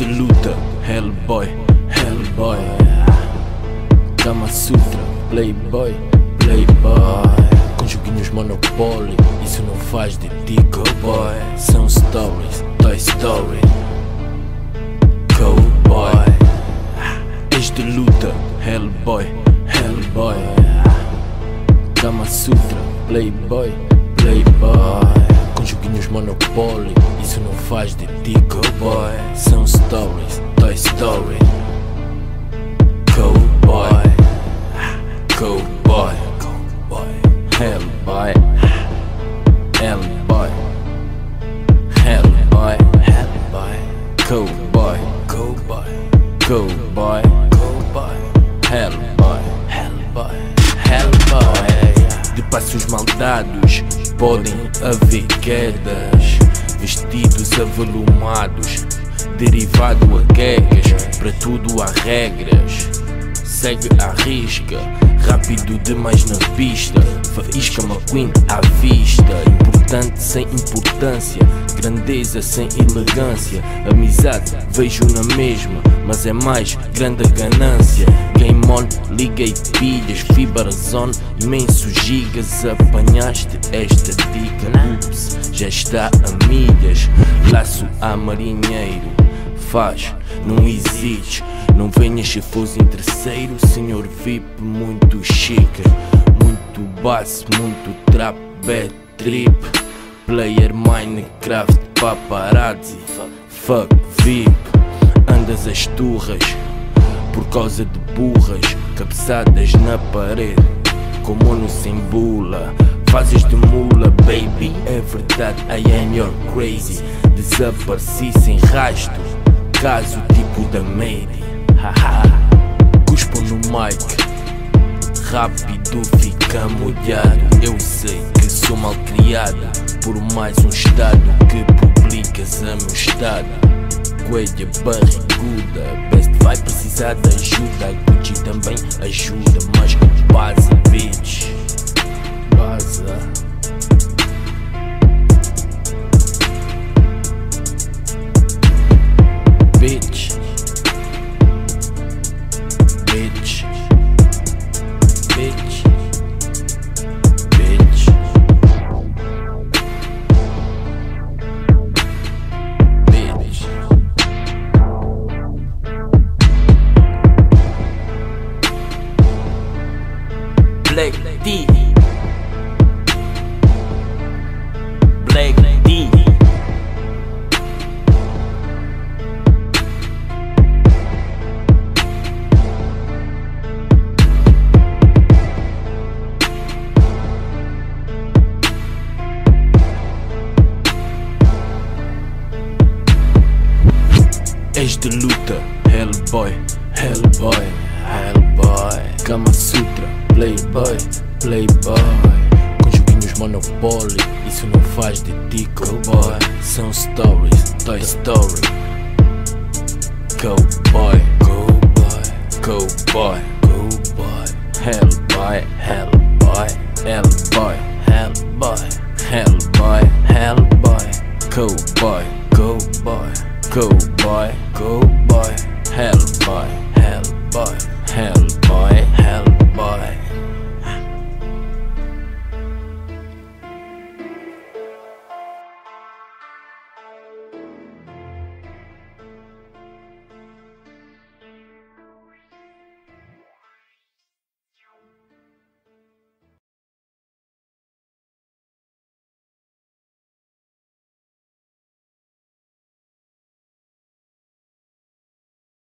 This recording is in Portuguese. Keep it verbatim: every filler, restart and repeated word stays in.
de luta, Hellboy, Hellboy, Kama Sutra, Playboy, Playboy, com joguinhos Monopoly, isso não faz de ti cowboy. São stories, Toy Story, cowboy. És de luta, Hellboy, Hellboy, Kama Sutra, Playboy, Playboy, com joguinhos Monopoly, isso não faz de ti cowboy. São stories, Toy Story, cowboy, cowboy, cowboy, Hellboy, Hellboy, Hellboy, Hellboy, cowboy, cowboy, cowboy, cowboy, Hellboy, Hellboy, Hellboy. De passos maldados podem haver quedas, vestidos avolumados, derivado a quegas, para tudo há regras. Segue à risca, rápido demais na pista, faísca McQueen à vista. Importante sem importância, grandeza sem elegância. Amizade vejo na mesma, mas é mais grande a ganância. Game on, liguei pilhas, Fiberzone, imensos gigas. Apanhaste esta dica, ups, já está a milhas. Laço a marinheiro, faz, não hesites. Não venhas se fores em terceiro, senhor V I P muito chique. Muito bass, muito trap, bad trip. Player Minecraft, paparazzi, fuck V I P. Andas às turras, por causa de burras, cabeçadas na parede, como no sem bula. Fazes de mula, baby, é verdade, I am your crazy. Desapareci sem rasto, caso tipo da Made. Haha, cuspam no mic, rápido fica molhado. Eu sei que sou mal criado, por mais um estado que publicas a meu estado. Coelha barriguda, Best vai precisar de ajuda. Gucci também ajuda, mas baza, bitch, baza. Bitch, bitch, bitch, bitch, bitch. Black D, Black D. És de luta, Hellboy, Hellboy, Hellboy, Kama Sutra, Playboy, Playboy, com joguinhos Monopoly, isso não faz de ti cowboy. São stories, Toy Story, cowboy, cowboy, cowboy, cowboy, Hellboy, Hellboy, Hellboy, Hellboy, Hellboy, Hellboy, cowboy, cowboy, cowboy, cowboy, Hellboy, Hellboy, Hellboy.